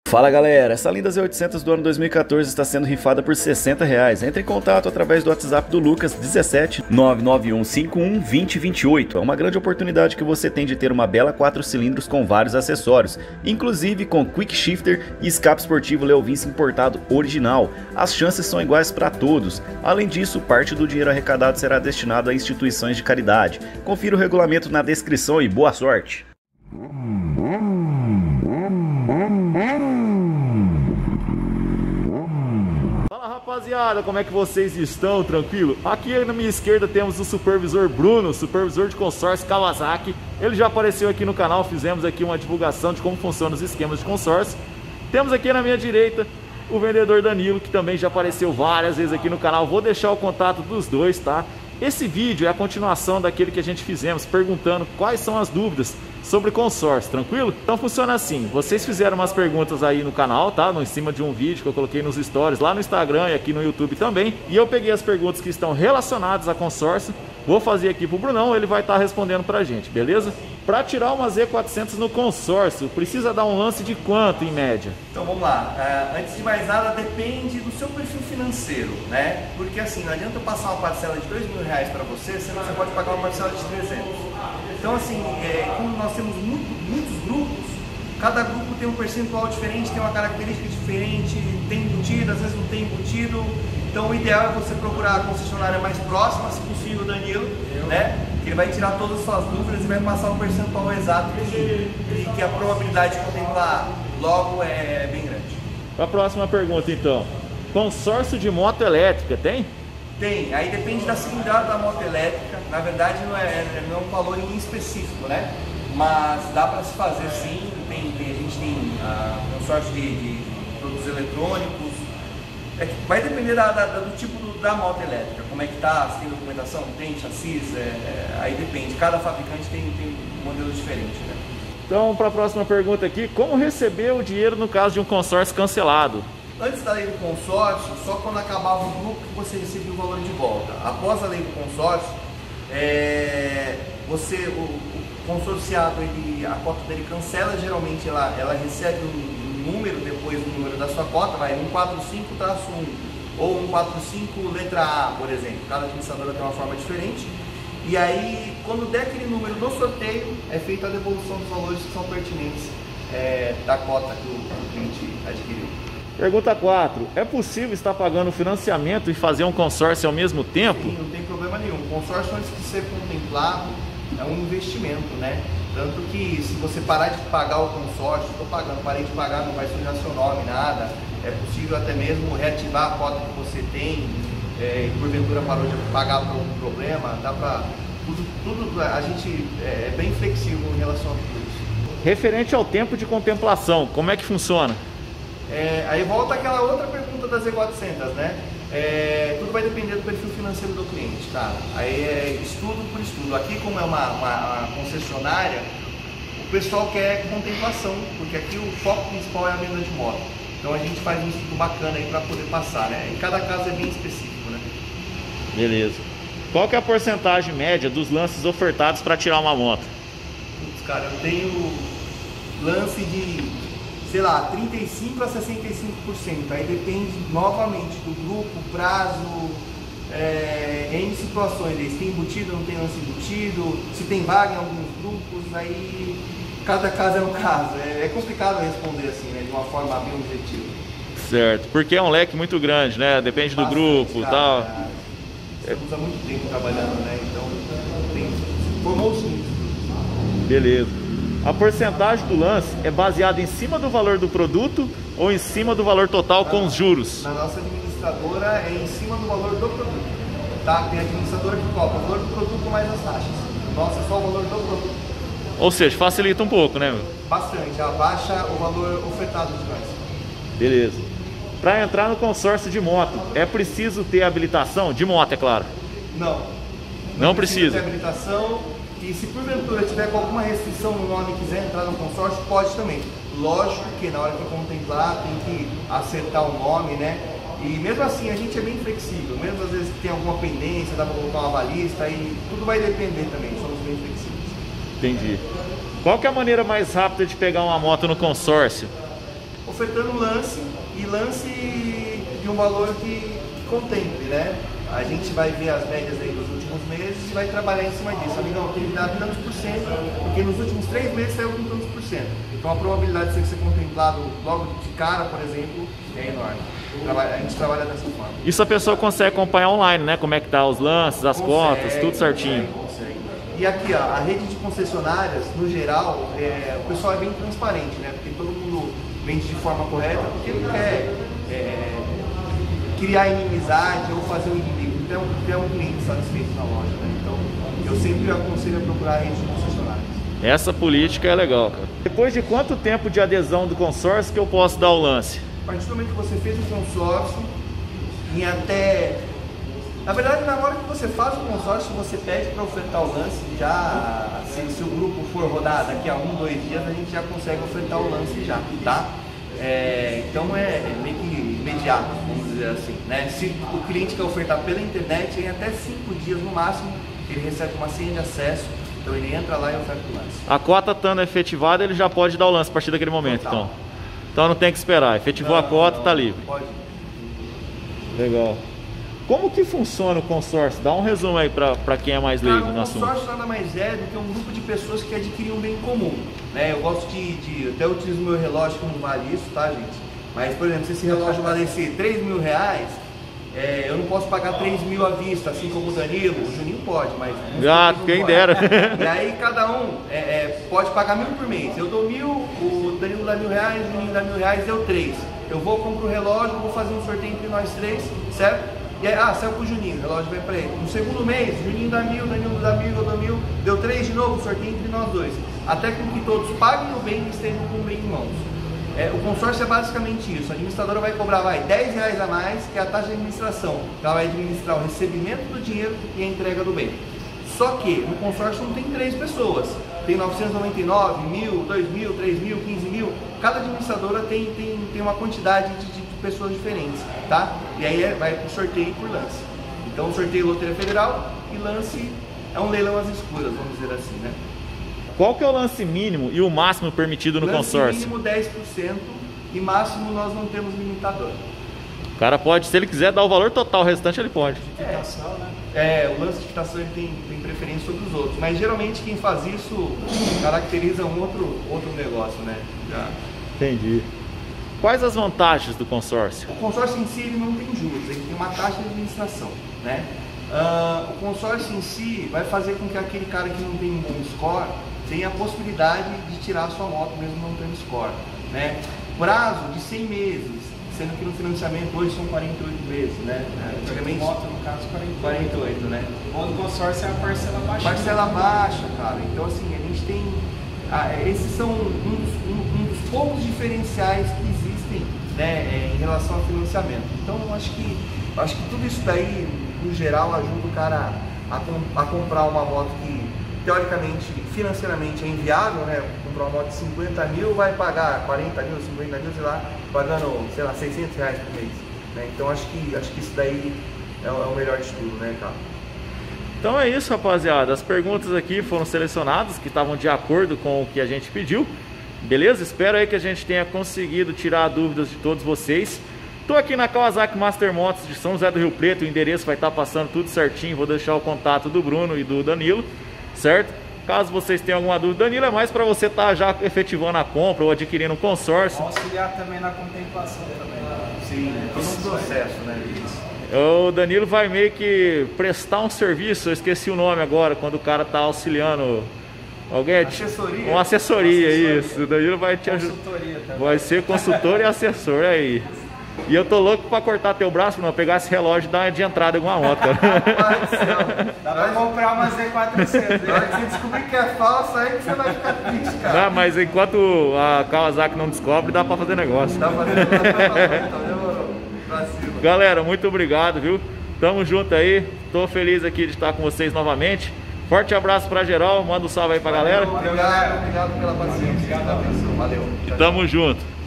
Fala galera, essa linda Z800 do ano 2014 está sendo rifada por R$60. Entre em contato através do WhatsApp do Lucas 17 99151 2028. É uma grande oportunidade que você tem de ter uma bela 4 cilindros com vários acessórios, inclusive com Quick Shifter e escape esportivo Leovince importado original. As chances são iguais para todos. Além disso, parte do dinheiro arrecadado será destinado a instituições de caridade. Confira o regulamento na descrição e boa sorte! Fala rapaziada, como é que vocês estão? Tranquilo? Aqui na minha esquerda temos o supervisor Bruno, supervisor de consórcio Kawasaki. Ele já apareceu aqui no canal, fizemos aqui uma divulgação de como funcionam os esquemas de consórcio. Temos aqui na minha direita o vendedor Danilo, que também já apareceu várias vezes aqui no canal. Vou deixar o contato dos dois, tá? Esse vídeo é a continuação daquele que a gente fizemos, perguntando quais são as dúvidas sobre consórcio, tranquilo? Então funciona assim, vocês fizeram umas perguntas aí no canal, tá? Em cima de um vídeo que eu coloquei nos stories lá no Instagram e aqui no YouTube também. E eu peguei as perguntas que estão relacionadas a consórcio, vou fazer aqui pro Brunão, ele vai estar respondendo pra gente, beleza? Para tirar uma Z400 no consórcio, precisa dar um lance de quanto em média? Então vamos lá, antes de mais nada depende do seu perfil financeiro, né? Porque assim, não adianta eu passar uma parcela de R$2.000 para você, senão você pode pagar uma parcela de 300. Então assim, como nós temos muitos grupos, cada grupo tem um percentual diferente, tem uma característica diferente, tem embutido, às vezes não tem embutido. Então o ideal é você procurar a concessionária mais próxima, se possível, Danilo, né? Que ele vai tirar todas as suas dúvidas e vai passar um percentual exato que a probabilidade de contemplar logo é bem grande. Para a próxima pergunta então, consórcio de moto elétrica tem? Tem, aí depende da cilindrada da moto elétrica, na verdade não é um valor em específico, né? Mas dá para se fazer sim, a gente tem consórcio de produtos eletrônicos, vai depender do tipo da moto elétrica, como é que tá, se tem documentação, tem chassis, aí depende, cada fabricante tem um modelo diferente, né? Então para a próxima pergunta aqui, como receber o dinheiro no caso de um consórcio cancelado? Antes da lei do consórcio, só quando acabava o grupo que você recebia o valor de volta. Após a lei do consórcio, o consorciado, a cota dele cancela, geralmente ela recebe um número depois do número da sua cota, vai 145-1 ou 145 letra A, por exemplo. Cada administradora tem uma forma diferente. E aí, quando der aquele número no sorteio, é feita a devolução dos valores que são pertinentes da cota que o cliente adquiriu. Pergunta 4. É possível estar pagando financiamento e fazer um consórcio ao mesmo tempo? Sim, não tem problema nenhum. O consórcio, antes de ser contemplado, é um investimento, né? Tanto que se você parar de pagar o consórcio, estou pagando, parei de pagar, não vai sujar seu nome, nada. É possível até mesmo reativar a cota que você tem, e porventura parou de pagar por algum problema. Dá para tudo, a gente é bem flexível em relação a tudo isso. Referente ao tempo de contemplação, como é que funciona? Aí volta aquela outra pergunta das Z400, né? Tudo vai depender do perfil financeiro do cliente, tá? Aí é estudo por estudo. Aqui, como é uma concessionária, o pessoal quer contemplação, porque aqui o foco principal é a venda de moto. Então a gente faz um estudo bacana aí para poder passar, né? E cada caso é bem específico, né? Beleza. Qual que é a porcentagem média dos lances ofertados para tirar uma moto? Putz, cara, eu tenho lance de, sei lá, 35% a 65%. Aí depende novamente do grupo, prazo, em situações. Se tem embutido, não tem lance embutido, se tem vaga em alguns grupos, aí cada caso é um caso. É complicado responder assim, né, de uma forma bem objetiva. Certo, porque é um leque muito grande, né? Depende do grupo e tal. Estamos há muito tempo trabalhando, né? Então formou-se isso. Beleza. A porcentagem do lance é baseada em cima do valor do produto ou em cima do valor total com os juros? Na nossa administradora é em cima do valor do produto, tá? Tem administradora que cobra o valor do produto mais as taxas. Nossa, é só o valor do produto. Ou seja, facilita um pouco, né? Bastante, abaixa o valor ofertado de nós. Beleza. Para entrar no consórcio de moto, é preciso ter habilitação? De moto, é claro. Não precisa ter habilitação. E se porventura tiver com alguma restrição no nome e quiser entrar no consórcio, pode também. Lógico que na hora que contemplar tem que acertar o nome, né? E mesmo assim a gente é bem flexível, mesmo às vezes que tem alguma pendência, dá para colocar uma balista, aí tudo vai depender também, somos bem flexíveis. Entendi. Qual que é a maneira mais rápida de pegar uma moto no consórcio? ofertando lance e lance de um valor que contemple, né? A gente vai ver as médias aí dos últimos meses e vai trabalhar em cima disso. Amigão, tem que dar tantos por cento, porque nos últimos 3 meses saiu com tantos por cento. Então a probabilidade de ser contemplado logo de cara, por exemplo, é enorme. A gente trabalha dessa forma. Isso a pessoa consegue acompanhar online, né? Como é que tá os lances, as cotas, tudo certinho. Consegue. E aqui, ó, a rede de concessionárias, no geral, o pessoal é bem transparente, né? Porque todo mundo vende de forma correta, porque não quer criar inimizade ou fazer um inimigo. Então, ter um cliente satisfeito na loja, né? Então, eu sempre aconselho a procurar a rede de concessionárias. Essa política é legal, cara. Depois de quanto tempo de adesão do consórcio que eu posso dar o lance? A partir do momento que você fez o consórcio, em até... Na verdade, na hora que você faz o consórcio, você pede para ofertar o lance, já, se o grupo for rodar daqui a 1, 2 dias, a gente já consegue ofertar o lance já, tá? Então é meio que imediato, vamos dizer assim, né? Se o cliente quer ofertar pela internet, em até 5 dias no máximo, ele recebe uma senha de acesso, então ele entra lá e oferta o lance. A cota estando efetivada, ele já pode dar o lance a partir daquele momento, Total. Então não tem que esperar, efetivou a cota, tá livre. Pode. Legal. Como que funciona o consórcio? Dá um resumo aí para quem é mais leigo no assunto. O consórcio nada mais é do que um grupo de pessoas que adquirem um bem comum, né? Eu gosto até utilizo meu relógio que não vale isso, tá, gente? Mas, por exemplo, se esse relógio valesse 3 mil reais, eu não posso pagar 3 mil à vista, assim como o Danilo, o Juninho pode, mas... Gato, quem dera. E aí cada um pode pagar 1.000 por mês. Eu dou 1.000, o Danilo dá R$1.000, o Juninho dá R$1.000, deu 3. Eu vou, compro o relógio, vou fazer um sorteio entre nós 3, certo? E aí, saiu pro Juninho, o relógio vai para ele. No segundo mês, Juninho dá 1.000, Danilo dá 1.000, eu dou 1.000, deu 3 de novo, sorteio entre nós dois. Até com que todos paguem o bem e estejam com o bem em mãos. O consórcio é basicamente isso. A administradora vai cobrar R$10 a mais, que é a taxa de administração. Ela vai administrar o recebimento do dinheiro e a entrega do bem. Só que no consórcio não tem 3 pessoas. Tem 999, 1.000, 2.000, 3.000, 15.000. Cada administradora tem uma quantidade de pessoas diferentes, tá? E aí vai pro sorteio por lance. Então sorteio Loteria Federal e lance é um leilão às escuras, vamos dizer assim, né? Qual que é o lance mínimo e o máximo permitido no consórcio? Mínimo 10% e máximo nós não temos limitador. O cara pode, se ele quiser dar o valor total, o restante ele pode. Quitação, né? O lance de quitação ele tem preferência sobre os outros, mas geralmente quem faz isso caracteriza um outro negócio, né? Entendi. Quais as vantagens do consórcio? O consórcio em si ele não tem juros, ele tem uma taxa de administração, né? O consórcio em si vai fazer com que aquele cara que não tem um bom score tenha a possibilidade de tirar a sua moto mesmo não tendo score, né? Prazo de 100 meses, sendo que no financiamento hoje são 48 meses, né? Antigamente, moto, no caso, 48, né? O do consórcio é a parcela baixa. Parcela baixa, cara. Então assim, a gente tem... esses são um dos poucos diferenciais que existem, né, em relação ao financiamento. Então acho que tudo isso daí, no geral, ajuda o cara a comprar uma moto que teoricamente, financeiramente é inviável, né? Comprar uma moto de 50 mil, vai pagar 40 mil, 50 mil, sei lá, pagando, sei lá, 600 reais por mês, né? Então acho que isso daí é o melhor de tudo, né, cara? Então é isso, rapaziada. As perguntas aqui foram selecionadas, que estavam de acordo com o que a gente pediu. Beleza? Espero aí que a gente tenha conseguido tirar dúvidas de todos vocês. Estou aqui na Kawasaki Master Motos de São José do Rio Preto. O endereço vai estar passando tudo certinho. Vou deixar o contato do Bruno e do Danilo, certo? Caso vocês tenham alguma dúvida, Danilo, é mais para você estar já efetivando a compra ou adquirindo um consórcio. Auxiliar também na contemplação também. Sim, todo um processo, né? O Danilo vai meio que prestar um serviço, eu esqueci o nome agora, quando o cara está auxiliando alguém. Assessoria. Uma assessoria, isso. O Danilo vai te ajudar. Vai ser consultor e assessor aí. E eu tô louco pra cortar teu braço, não, pegar esse relógio e dar de entrada em alguma moto, cara. Dá pra comprar uma Z400. Na hora que você descobrir que é falso, aí que você vai ficar triste, cara. Não, mas enquanto a Kawasaki não descobre, dá pra fazer negócio. Dá pra fazer negócio, Galera, muito obrigado, viu? Tamo junto aí. Tô feliz aqui de estar com vocês novamente. Forte abraço pra geral. Manda um salve aí pra galera. Obrigado pela paciência. Valeu. E tamo junto.